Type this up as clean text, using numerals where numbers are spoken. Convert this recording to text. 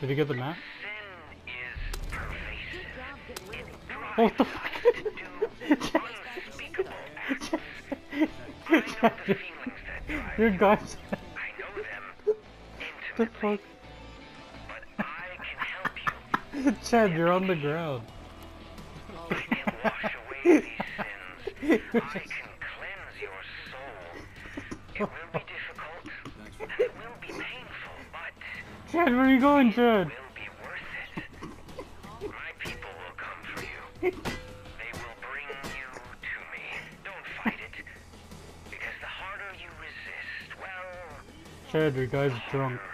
Did you get the map? Sin is pervasive. It What the drives fuck? us to do unspeakable acts. I know the feelings that drive Your you. guys. I know them The intimately. fuck? But I can help you. Chad, you're on the ground. I can wash away these sins. I can cleanse your soul. It will be difficult, and it will be painful, but Chad, where are you going, Chad? will be worth it. My people will come for you. They will bring you to me. Don't fight it, because the harder you resist, well, Chad, your guy's drunk.